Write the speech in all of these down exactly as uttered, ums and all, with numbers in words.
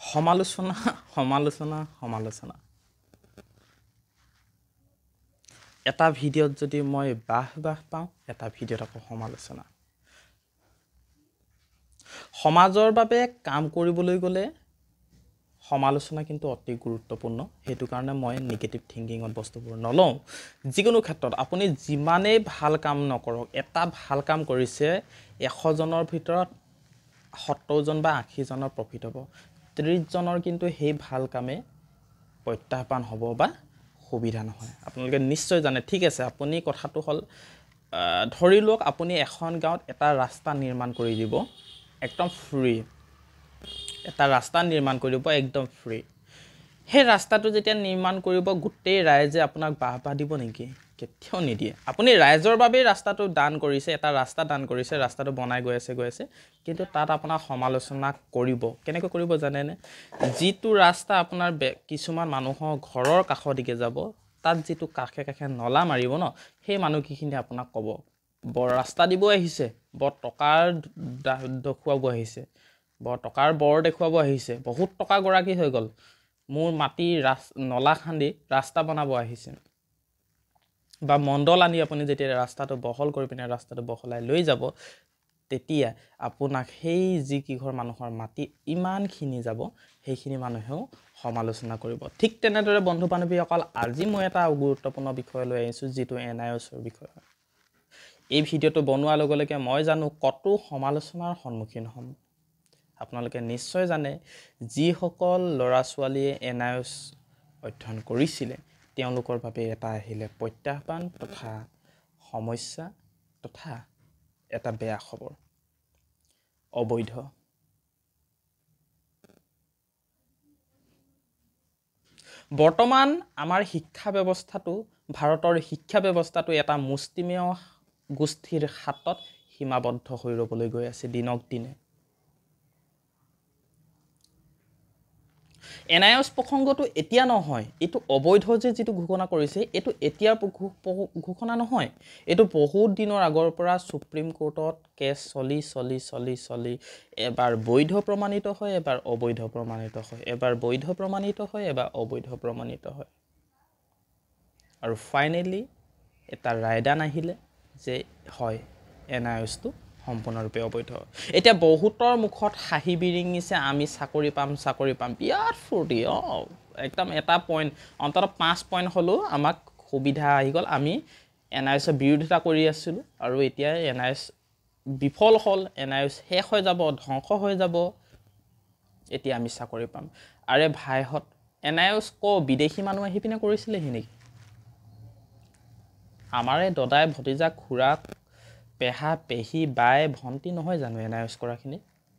সমালোচনা সমালোচনা সমালোচনা এটা ভিডিঅ'ত যদি মই বাহ বাহ পাওঁ এটা ভিডিঅ'ত আকৌ সমালোচনা সমাজৰ বাবে কাম কৰিবলৈ গ'লে সমালোচনা কিন্তু অতি গুৰুত্বপূৰ্ণ হেতু কাৰণে মই নেগেটিভ থিংকিংত বস্তুবোৰ নলওঁ যিকোনো ক্ষেত্ৰত আপুনি যিমানেই ভাল কাম নকৰক এটা ভাল কাম কৰিছে এশ জনৰ ভিতৰত সত্তৰ জন বা আশী জনৰ প্ৰফিট হ'ব ত্ৰিশ জনৰ কিন্তু সেই ভাল কামে প্ৰত্যাহ্বান হ'ব বা সুবিধা নহয় আপোনালোকে নিশ্চয় জানে ঠিক আছে আপুনি কথাটো হল ধৰি লওক আপুনি এখন গাঁৱত এটা ৰাস্তা নিৰ্মাণ কৰি দিব একদম ফ্ৰী এটা ৰাস্তা নিৰ্মাণ কৰিব একদম ফ্ৰী সেই ৰাস্তাটো যেতিয়া নিৰ্মাণ কৰিব গোটেই ৰাইজে আপোনাক বাহবা দিব নেকি কেতিয়াও নিদিয়ে আপুনি ৰাইজৰ বাবে ৰাস্তাটো দান কৰিছে এটা ৰাস্তা দান কৰিছে ৰাস্তাটো বনাই গৈ আছে গৈ আছে কিন্তু তাত আপোনাৰ সমালোচনা কৰিব কেনেকৈ কৰিব জানেনে যিটো ৰাস্তা আপোনাৰ কিছুমান মানুহৰ ঘৰৰ কাষদিকে যাব তাত যিটো কাষে কাষে নলা মাৰিব ন সেই মানুহখিনি আপোনাক ক'ব বৰ ৰাস্তা দিব আহিছে বৰ টকাৰ দেখুৱাব আহিছে বৰ টকাৰ বৰ দেখুৱাব আহিছে বহুত টকা গৰাকী হৈ গ'ল মোৰ মাটি নলা খান্দি ৰাস্তা বনাব আহিছে বা মণ্ডল আনি আপুনি যেতিয়া ৰাস্তাটো বহল কৰি পিনে ৰাস্তাটো বহলাই লৈ যাব তেতিয়া আপোনাক সেই যি কিঘৰ মানুহৰ মাটি ইমানখিনি যাব সেইখিনি মানুহেও সমালোচনা কৰিব ঠিক তেনেদৰে বন্ধু বান্ধৱীসকল আজি মই এটা গুৰুত্বপূৰ্ণ বিষয় লৈ আহিছোঁ যিটো এন আই এছৰ বিষয় এই ভিডিঅ'টো বনোৱাৰ লগে লগে মই জানো কত সমালোচনাৰ সন্মুখীন হ'ম আপোনালোকে নিশ্চয় জানে যিসকল ল'ৰা ছোৱালীয়ে এন আই এছ অধ্যয়ন কৰিছিলে তেওঁলোকৰ বাবে এটা আহিলে প্ৰত্যাহ্বান তথা সমস্যা তথা এটা বেয়া খবৰ অবৈধ বৰ্তমান আমাৰ শিক্ষা ব্যৱস্থাটো ভাৰতৰ শিক্ষা ব্যৱস্থাটো এটা মুষ্টিমেয় গোষ্ঠীৰ হাতত সীমাবদ্ধ হৈ ৰবলৈ গৈ আছে দিনক দিনে এন আই এছ প্ৰসংগটো এতিয়া নহয় এটো অবৈধ যে যেটো ঘোষণা কৰিছে এটো এতিয়াৰ ঘোষণা নহয় এটো বহুত দিনৰ আগৰ পৰা সুপ্ৰিম কোৰ্টত কেছ চলি চলি চলি চলি এবাৰ বৈধ প্ৰমাণিত হয় এবাৰ অবৈধ প্ৰমাণিত হয় এবাৰ বৈধ প্ৰমাণিত হয় এবাৰ অবৈধ প্ৰমাণিত হয় আৰু ফাইনালি এটা ৰায়দান আহিলে যে হয় এন আই এছ টো সম্পূৰ্ণৰূপে অবৈধ এতিয়া বহুতৰ মুখত হাঁহি বিৰিঙিছে আমি চাকৰি পাম চাকৰি পাম বিয়াৰ ফূৰ্তি অ একদম এটা পইণ্ট অন্তত পাঁচ পইণ্ট হলো আমাক সুবিধা আহি গ'ল আমি এন আই এছৰ বিৰোধিতা কৰি আছিলোঁ আৰু এতিয়া এন আই এছ বিফল হ'ল এন আই এছ শেষ হৈ যাব ধ্বংস হৈ যাব এতিয়া আমি চাকৰি পাম আৰে ভাইহঁত এন আই এছ ক বিদেশী মানুহ আহি পিনে কৰিছিলেহি নেকি আমাৰে দদাই ভতিজা খুৰা পেহা পেহী বাই ভন্টি নহয় জানো এন আই এছ কৰাখিনি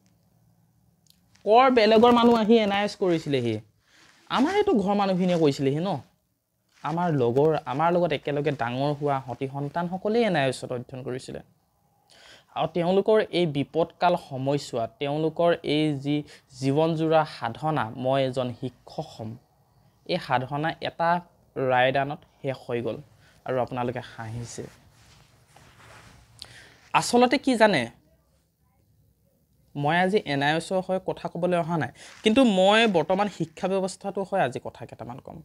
কৰ বেলেগৰ মানুহ আহি এন আই এছ কৰিছিলেহি আমাৰ এইটো ঘৰ মানুহখিনিয়ে কৈছিলেহি ন আমাৰ লগৰ আমাৰ লগত একেলগে ডাঙৰ হোৱা হতি সন্তান সকলেই এন আই এছত অধ্যয়ন কৰিছিলে আৰু তেওঁলোকৰ এই বিপদকাল সময়ছোৱাত তেওঁলোকৰ এই যি জীৱনজোৰা সাধনা মই এজন শিক্ষক হ'ম এই সাধনা এটা ৰায়দানত শেষ হৈ গ'ল আৰু আপোনালোকে হাঁহিছে আসলতে কি জানে মই আজি এন আই এছৰ হৈ কথা ক'বলৈ অহা নাই কিন্তু মই বৰ্তমান শিক্ষা ব্যৱস্থাটো হৈ আজি কথা কেইটামান ক'ম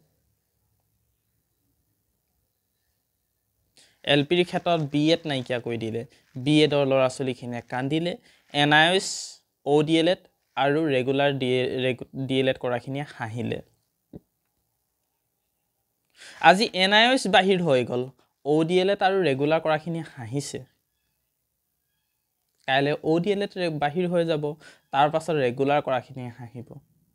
এল পিৰ ক্ষেত্ৰত বি এড নাইকিয়া কৰি দিলে বি এডৰ ল'ৰা ছোৱালীখিনিয়ে কান্দিলে N I S O' D L Ed আৰু ৰেগুলাৰ ডি এল এড কৰাখিনিয়ে হাঁহিলে আজি এন আই এছ বাহিৰ হৈ গ'ল অ' ডি এল এড আৰু ৰেগুলাৰ কৰাখিনিয়ে হাঁহিছে কাইলৈ অ' ডি এল এড বাহিৰ হৈ যাব তাৰ পাছত ৰেগুলাৰ কৰাখিনিয়ে হাঁহিব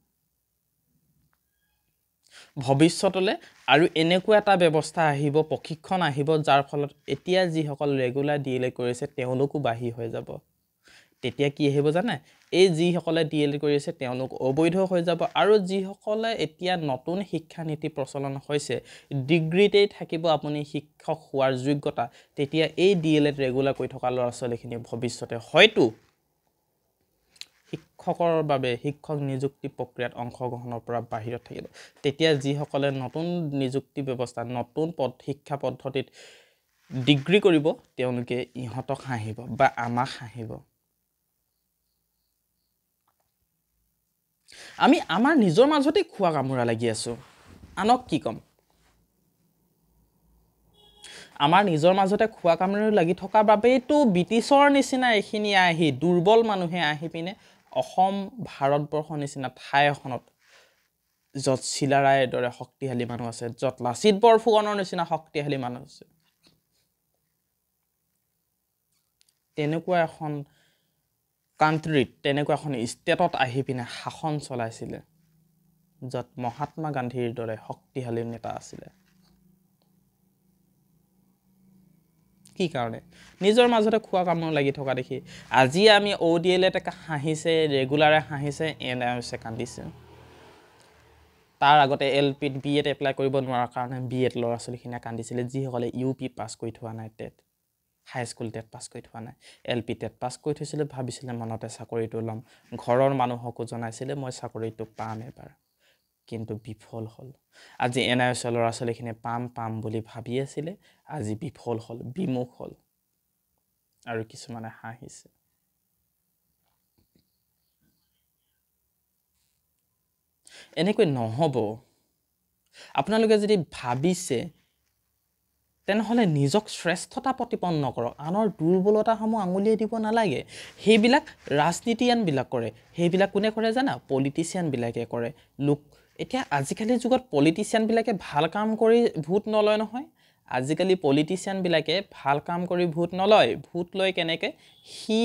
ভৱিষ্যতলৈ আৰু এনেকুৱা এটা ব্যৱস্থা আহিব প্ৰশিক্ষণ আহিব যাৰ ফলত এতিয়া যিসকল ৰেগুলাৰ ডি এল এড কৰিছে তেওঁলোকো বাহিৰ হৈ যাব তেতিয়া কি আহিব জানে এই যিসকলে ডি এল এড কৰিছে তেওঁলোক অবৈধ হৈ যাব আৰু যিসকলে এতিয়া নতুন শিক্ষা নীতি প্ৰচলন হৈছে ডিগ্ৰীতেই থাকিব আপুনি শিক্ষক হোৱাৰ যোগ্যতা তেতিয়া এই ডি এল এড ৰেগুলাৰ কৰি থকা ল'ৰা ছোৱালীখিনি ভৱিষ্যতে হয়তো শিক্ষকৰ বাবে শিক্ষক নিযুক্তি প্ৰক্ৰিয়াত অংশগ্ৰহণৰ পৰা বাহিৰত থাকিব তেতিয়া যিসকলে নতুন নিযুক্তি ব্যৱস্থা নতুন পদ শিক্ষা পদ্ধতিত ডিগ্ৰী কৰিব তেওঁলোকে ইহঁতক হাঁহিব বা আমাক হাঁহিব আমি আমাৰ নিজৰ মাজতে খোৱা কামোৰা লাগি আছো আনক কি কম আমাৰ নিজৰ মাজতে খোৱা কামোৰা লাগি থকা বাবেইতো ব্ৰিটিছৰ নিচিনা এখিনি আহি দুৰ্বল মানুহে আহি পিনে অসম ভাৰতবৰ্ষৰ নিচিনা ঠাই এখনত যত চিলাৰায়ৰ দৰে শক্তিশালী মানুহ আছে যত লাচিত বৰফুকনৰ নিচিনা শক্তিশালী মানুহ আছে তেনেকুৱা এখন কান্ট্ৰিত তেনেকুৱা এখন ষ্টেটত আহি পিনে শাসন চলাইছিল যত মহাত্মা গান্ধীৰ দৰে শক্তিশালী নেতা আছিল কি কাৰণে নিজৰ মাজতে খোৱা কামৰ লাগি থকা দেখি আজি আমি ওডিএলএত হাঁহিছে ৰেগুলাৰে হাঁহিছে এনআইএছে কান্দিছে তাৰ আগতে এলপিত বিএড এপ্লাই কৰিব নোৱাৰাৰ কাৰণে বিএড ল'ৰা ছোৱালীখিনিয়ে কান্দিছিলে যিসকলে ইউপি পাছ কৰি থোৱা নাই TET high school TET pass কৰি থোৱা নাই এলপি টেট পাছ কৰি থৈছিলে ভাবিছিলে মনতে চাকৰিটো ল'ম ঘৰৰ মানুহকো জনাইছিলে মই চাকৰিটো পাম এবাৰ কিন্তু বিফল হ'ল আজি এনআইএছ ল'ৰা ছোৱালীখিনি পাম পাম বুলি ভাবি আছিলে আজি বিফল হ'ল বিমুখ হ'ল আৰু কিছুমানে হাঁহিছে এনেকৈ নহব আপোনালোকে যদি ভাবিছে তেনেহলে নিজক শ্ৰেষ্ঠতা প্ৰতিপন্ন কৰক আনৰ দুৰ্বলতাসমূহ আঙুলিয়াই দিব নালাগে সেইবিলাক ৰাজনীতিয়ান বিলাক কৰে সেইবিলাক কোনে কৰে জানা পলিটিচিয়ান বিলাকে কৰে লোক এতিয়া আজিকালি যুগত পলিটিচিয়ান বিলাকে ভাল কাম কৰি ভোট নলয় নহয় আজিকালি পলিটিচিয়ান বিলাকে ভাল কাম কৰি ভোট নলয় ভোট লয় কেনেকে হি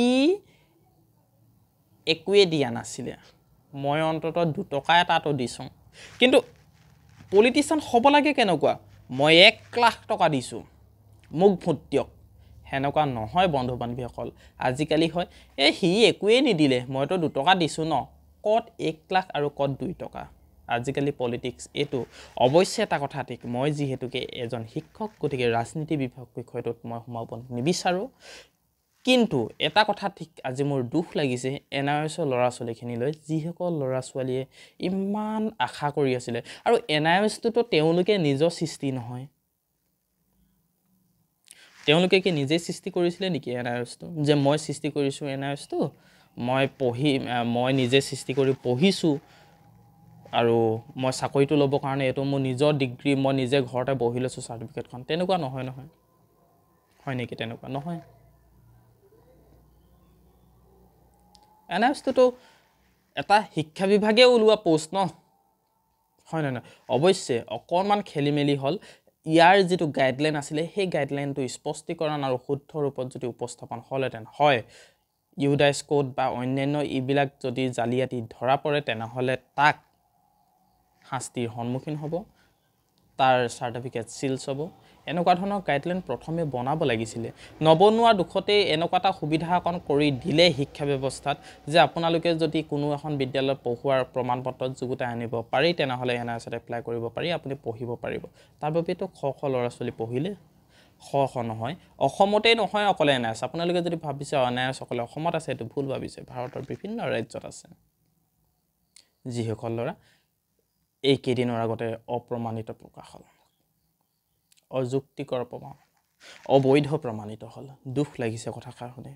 একোৱে দিয়া নাছিলে মই অন্তত দুটকা এটাটো দিছো কিন্তু পলিটিচিয়ান হ'ব লাগে কেনেকুৱা মই এক লাখ টকা দিছো মোক ভোট দিয়ক হেনকা নহয় বন্ধু বান্ধৱীসকল আজিকালি হয় এ হি একোৱে নিদিলে মইতো দুটকা দিছো ন কত এক লাখ আৰু কত দুই টকা আজিকালি পলিটিক্স এটো অৱশ্যে এটা কথা ঠিক মই যিহেতুকে এজন শিক্ষক গতিকে ৰাজনীতি বিভাগ বিষয়টোত মই সোমাব নিবিচাৰো কিন্তু এটা কথা ঠিক আজি মোৰ দুখ লাগিছে এনআইএছৰ ল'ৰা ছোৱালীখিনিলৈ যিসকল ল'ৰা ছোৱালীয়ে ইমান আশা কৰি আছিল আৰু এনআইএছটো তেওঁলোকে নিজৰ সৃষ্টি নহয় তেওঁলোকে কি নিজে সৃষ্টি কৰিছিল নেকি এনআইএছটো যে মই সৃষ্টি কৰিছো এনআইএছটো মই পঢ়ি মই নিজে সৃষ্টি কৰি পঢ়িছো আৰু মই চাকৰিটো ল'ব কাৰণে এটো মোৰ নিজৰ ডিগ্ৰী মই নিজে ঘৰতে বহি লৈছো সাৰ্টিফিকেটখন তেনেকুৱা নহয় নহয় হয় নেকি তেনেকুৱা নহয় এনআইএছটো এটা শিক্ষা বিভাগে ওলোৱা পোষ্ট ন হয় না অৱশ্যে অকণমান খেলিমেলি হল ইয়াৰ যেটো গাইডলাইন আছিল সেই গাইডলাইনটো স্পষ্টীকৰণ আৰু শুদ্ধ ৰূপত যদি উপস্থাপন হলহেতেন হয় ইউডাইস কোড বা অন্যান্য ইবিলাক যদি জালিয়াতি ধৰা পৰে তেনেহলে তাক শাস্তিৰ সন্মুখীন হ'ব তাৰ সাৰ্টিফিকেট সিলছ হ'ব এনেকুৱা ধৰণৰ গাইডলাইন প্ৰথমে বনাব লাগিছিল নবনোৱা দুখতে এনেকুৱা এটা সুবিধা অকন কৰি দিলে শিক্ষা ব্যৱস্থাত যে আপোনালোকে যদি কোনো এখন বিদ্যালয়ত পঢ়ুৱাৰ প্ৰমাণপত্ৰ যুগুতাই আনিব পাৰি তেনেহলে এনআইএছত এপ্লাই কৰিব পাৰি আপুনি পঢ়িব পাৰিব তাৰ বাবেতো খ খ ল'ৰা ছোৱালী পঢ়িলে খ খ নহয় অসমতে নহয় অকলে এনআইএছ আপোনালোকে যদি ভাবিছে এনআইএছ অকলে অসমত আছে এটো ভুল ভাবিছে ভাৰতৰ বিভিন্ন ৰাজ্যত আছে যিসকল ল'ৰা এই কেইদিনৰ আগতে অপ্ৰমাণিত প্ৰকাশ হ'ল অযুক্তিকৰ প্ৰমাণ অবৈধ প্ৰমাণিত হ'ল দুখ লাগিছে কথাষাৰ শুনি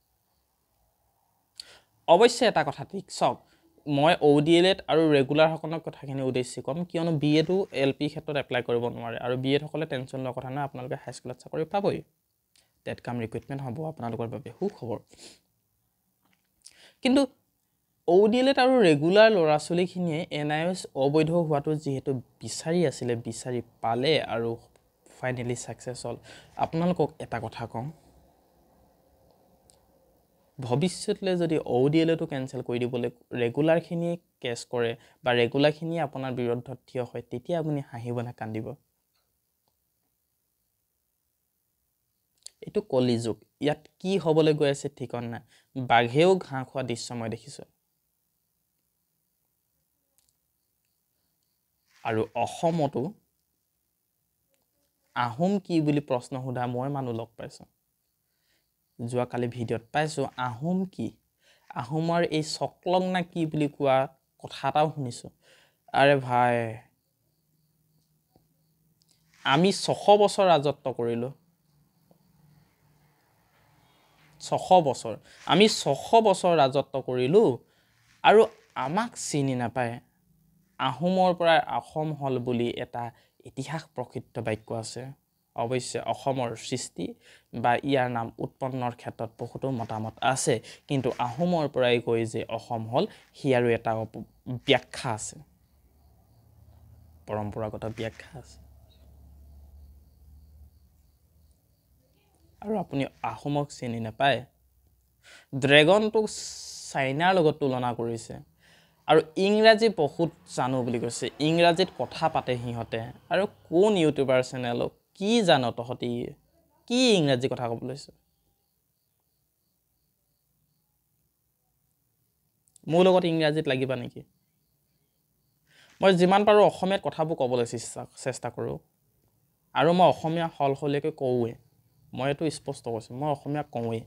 অৱশ্যে এটা কথা ঠিক চক মই ওডিএলএত আৰু ৰেগুলাৰ সকলৰ কথাখিনি উদ্দেশ্য কম কিয়নো বিএটো এলপি ক্ষেত্ৰত এপ্লাই কৰিব নোৱাৰে আৰু বিএড সকলে টেনচন লোৱা কথা নাই আপোনালোকে হাই স্কুলত চাকৰি পাবই টেট কাম ৰিক্ৰুটমেন্ট হ'ব আপোনালোকৰ বাবে সুখবৰ কিন্তু ওডিএলএত আৰু ৰেগুলাৰ ল'ৰা ছোৱালীখিনিয়ে এনআইএছ অবৈধ হোৱাটো যিহেতু বিচাৰি আছিল বিচাৰি পালে আৰু ফাইনালি সাকসেস হল আপোনালোকক এটা কথা কম ভৱিষ্যতলৈ যদি ওডিএলএটো কেনসেল কৰি দিবলৈ ৰেগুলাৰ খিনি কেছ কৰে বা ৰেগুলাৰ খিনি আপোনাৰ বিৰুদ্ধত থিয় হয় তেতিয়া আপুনি হাঁহিব না কান্দিব এটো কলিযুগ ইয়াত কি হ'বলৈ গৈ আছে ঠিকন নাই বাঘেও ঘাঁ খোৱা দৃশ্য মই দেখিছো আৰু অসমতো আহোম কি বুলি প্ৰশ্ন সোধা মই মানুহ লগ পাইছো যোৱা কালি ভিডিঅত পাইছো আহোম কি আহোমৰ এই সকলং না কি বুলি কোৱা কথা এটাও শুনিছো আৰে ভাই আমি ছশ বছৰ ৰাজত্ব কৰিলো ছশ বছৰ আমি ছশ বছৰ ৰাজত্ব কৰিলো আৰু আমাক চিনি নাপায় আহোমৰ পৰা অসম হল বুলি এটা ইতিহাস প্ৰসিদ্ধ বাক্য আছে অৱশ্যে অসমৰ সৃষ্টি বা ইয়াৰ নাম উৎপন্নৰ ক্ষেত্ৰত বহুতো মতামত আছে কিন্তু আহোমৰ পৰাই কৈ যে অসম হল হিয়াৰো এটা ব্যাখ্যা আছে পৰম্পৰাগত ব্যাখ্যা আছে আৰু আপুনি আহোমক চিনি নাপায় ড্ৰেগনটো চাইনাৰ লগত তুলনা কৰিছে আৰু ইংৰাজী বহুত জানো বুলি কৈছে ইংৰাজীত কথা পাতে সিহঁতে আৰু কোন ইউটিউবাৰ চেনেলক কি জানো তহতি কি ইংৰাজী কথা ক'ব লৈছে মোৰ লগত ইংৰাজীত লাগিবা নেকি মই যিমান পাৰো অসমীয়াত কথাবোৰ ক'বলৈ চেষ্টা কৰো আৰু মই অসমীয়া হলহলীয়াকৈ কওঁৱে মই এইটো স্পষ্ট কৈছো মই অসমীয়া কওঁৱে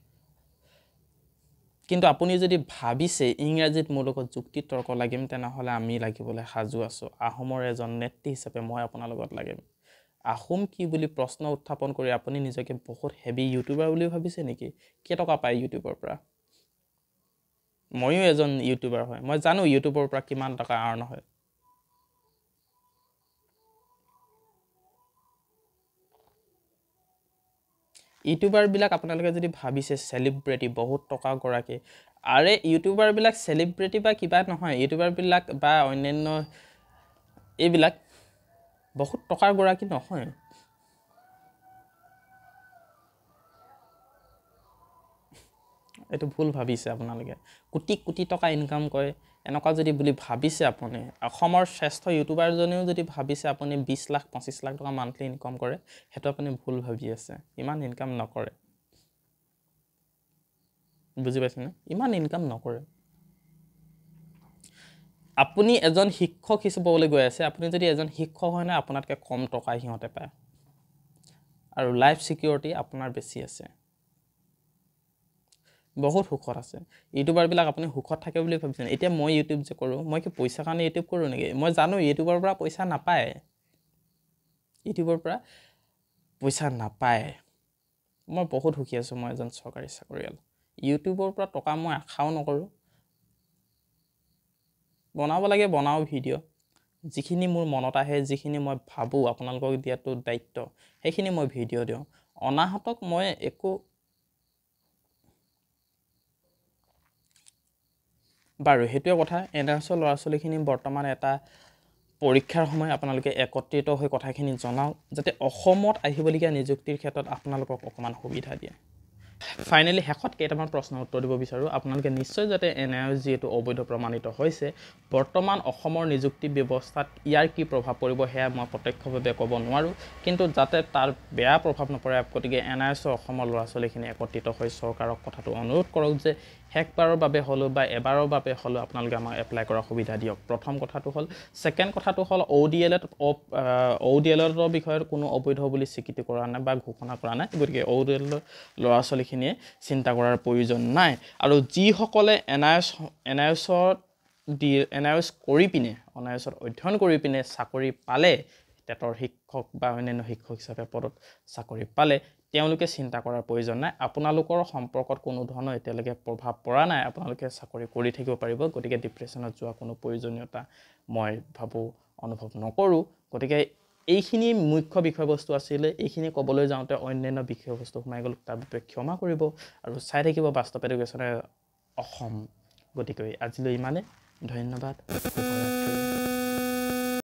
কিন্তু আপুনি যদি ভাবিছে ইংৰাজীত মোৰ লগত যুক্তি তৰ্ক লাগিম তেনেহলে আমি লাগিবলৈ সাজু আছো আহোমৰ এজন নেত্ৰী হিচাপে মই আপোনাৰ লগত লাগিম আহোম কি বুলি প্ৰশ্ন উত্থাপন কৰি আপুনি নিজকে বহুত হেভি ইউটিউবাৰ বুলি ভাবিছে নেকি কি টকা পায় ইউটিউবৰ পৰা ময়ো এজন ইউটিউবাৰ হয় মই জানো ইউটিউবৰ পৰা কিমান টকা আৰ্ন হয় ইউটিউবাৰ বিলাক আপোনালোকে যদি ভাবিছে সেলিব্ৰিটি বহুত টকা গৰাকী আৰে ইউটিউবাৰ বিলাক সেলিব্ৰিটি বা কিবা নহয় ইউটিউবাৰ বিলাক বা অন্যান্য এইবিলাক বহুত টকাৰ গৰাকী নহয় এটো ভুল ভাবিছে আপোনালোকে কোটি কোটি টকা ইনকাম কৰে এনেকুৱা যদি বুলি ভাবিছে আপুনি অসমৰ শ্ৰেষ্ঠ ইউটিউবাৰ জনেও যদি ভাবিছে আপুনি বিশ লাখ পঁচিশ লাখ টকা মান্থলি ইনকাম কৰে হেতু আপুনি ভুল ভাবি আছে ইমান ইনকাম নকৰে বুজি পাইছেনে ইমান ইনকাম নকৰে আপুনি এজন শিক্ষক হিচাপে গৈ আছে আপুনি যদি এজন শিক্ষক হয় না আপোনাতকে কম টকা হিহঁতে পায় আৰু লাইফ সিকিউৰিটি আপোনাৰ বেছি আছে বহুত সুখত আছে ইউটিউবাৰ বিলাক আপুনি সুখত থাকে বুলি ভাবিছেন এতিয়া মই ইউটিউব যে কৰো মই কি পইচা কাৰণে ইউটিউব কৰো নেকি মই জানো ইউটিউবৰ পৰা পইচা নাপায় ইউটিউবৰ পৰা পইচা নাপায় মই বহুত সুখী আছো মই এজন চৰকাৰী চাকৰিয়াল ইউটিউবৰ পৰা টকা মই আশাও নকৰো বনাব লাগে বনাও ভিডিও যিখিনি মোৰ মনত আহে যিখিনি মই ভাবো আপোনালোকক দিয়াটো দায়িত্ব সেইখিনি মই ভিডিও দিও অনাহতক মই একো বাৰু হেতুৱে কথা এনআৰএছৰ ল'ৰা ছোৱালীখিনি বৰ্তমান এটা পৰীক্ষাৰ সময় আপোনালোকে একত্ৰিত হৈ কথাখিনি জনাও যাতে অসমত আহিবলগীয়া নিযুক্তিৰ ক্ষেত্ৰত আপোনালোকক অকমান সুবিধা দিয়ে ফাইনালি হেকত কেইটামান প্ৰশ্ন উত্তৰ দিব বিচাৰো আপোনালোকে নিশ্চয় যাতে এনআইএছ যেটো অবৈধ প্ৰমাণিত হৈছে বৰ্তমান অসমৰ নিযুক্তি ব্যৱস্থাত ইয়াৰ কি প্ৰভাৱ পৰিব হেয়া মই প্ৰত্যক্ষভাৱে ক'ব নোৱাৰো কিন্তু যাতে তাৰ বেয়া প্ৰভাৱ নপৰে গতিকে এনআইএছৰ অসমৰ ল'ৰা ছোৱালীখিনি একত্ৰিত হৈ চৰকাৰক কথাটো অনুৰোধ কৰক যে হেকবাৰৰ বাবে হলো বা এবাৰৰ বাবে হলো আপোনালোকে আমাক এপ্লাই কৰা সুবিধা দিয়ক প্ৰথম কথাটো হল সেকেন্ড কথাটো হল ওডিএলএত ওডিএলএৰ বিষয়ে কোনো অবৈধ বুলি স্বীকৃতি কৰা নাই বা ঘোষণা কৰা নাই গতিকে ওডিএলএৰ ল'ৰা ছোৱালীখিনিয়ে চিন্তা কৰাৰ প্ৰয়োজন নাই আৰু যিসকলে এনআইএছ এনআইএছৰ ডি এনআইএছ কৰি পিনে এনআইএছত অধ্যয়ন কৰি পিনে চাকৰি পালে টেটৰ শিক্ষক বা অন্যান্য শিক্ষক হিচাপে পদত চাকৰি পালে তেওঁলোকে চিন্তা কৰাৰ প্ৰয়োজন নাই আপোনালোকৰ সম্পৰ্কত কোনো ধৰণৰ এতিয়ালৈকে প্ৰভাৱ পৰা নাই আপোনালোকে চাকৰি কৰি থাকিব পাৰিব গতিকে ডিপ্ৰেছনত যোৱা কোনো প্ৰয়োজনীয়তা মই ভাবো অনুভৱ নকৰো গতিকে এইখিনি মুখ্য বিষয়বস্তু আছিল এইখিনি ক'বলৈ যাওঁতে অন্যান্য বিষয়বস্তু সোমাই গ'ল তাৰ বাবে ক্ষমা কৰিব আৰু চাই থাকিব বাস্তৱ এডুকেশ্যনে অসম গতিকে আজিলৈ ইমানে ধন্যবাদ শুভৰাত্ৰি